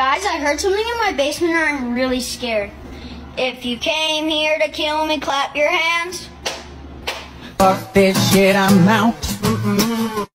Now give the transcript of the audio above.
Guys, I heard something in my basement and I'm really scared. If you came here to kill me, clap your hands. Fuck this shit, I'm out.